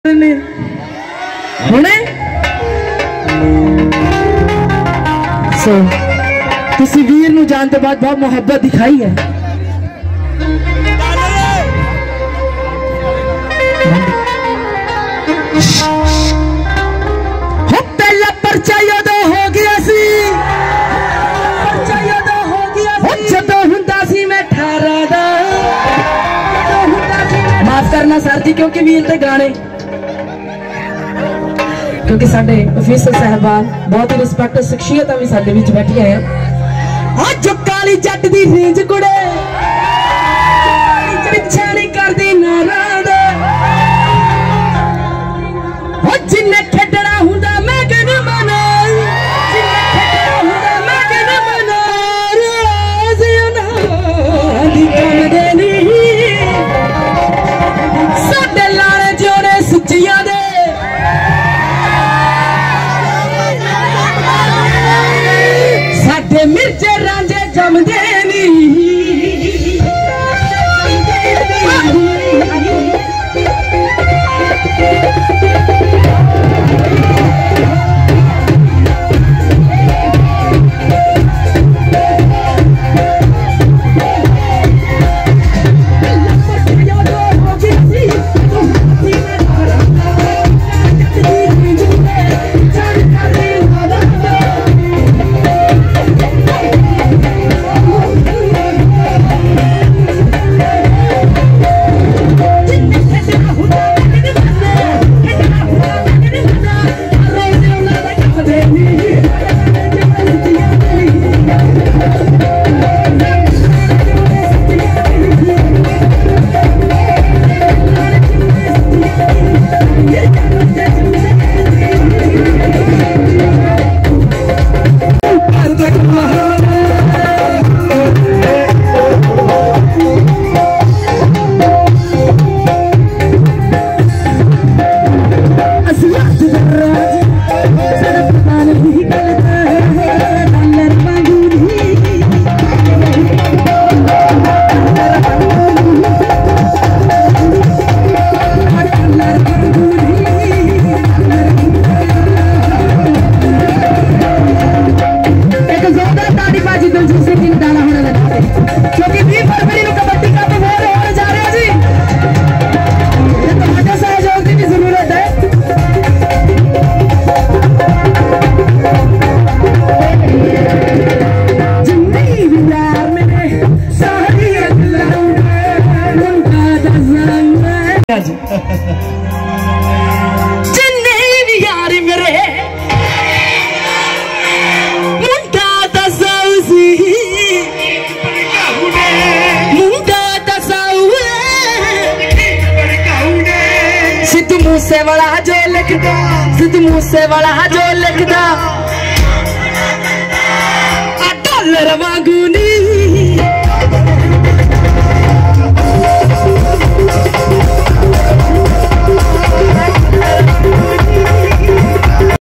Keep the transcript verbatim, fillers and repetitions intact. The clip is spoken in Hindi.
हुणे सो किसी वीर नू जानते बाद बहुत मोहब्बत दिखाई है। पहला परचा यदों हो गया सी परचा यदों हो गया सी जदों हुंदा सी मैं अठारह दा माफ करना सर जी क्योंकि वीर ते गाने क्योंकि साडे ऑफिसर साहबान बहुत ही रिस्पेक्ट शख्सियत भी साडे विच बैठी है। अज काली जट दी रेंज कुड़े पिछा नहीं करदी नाराज जिन्ने खेडना हुंदा मैं किन मना जिन्ने खेडना हुंदा मैं किन मना राज उन्हां दी कम दे नहीं साडे लाने जोड़े सच्चियां दे साडे मिर्चे रांझे जमदे नहीं मूसे वाला जो लिखदा सिद्ध मूसे वाला जो लिखदा डॉलर वांगू नी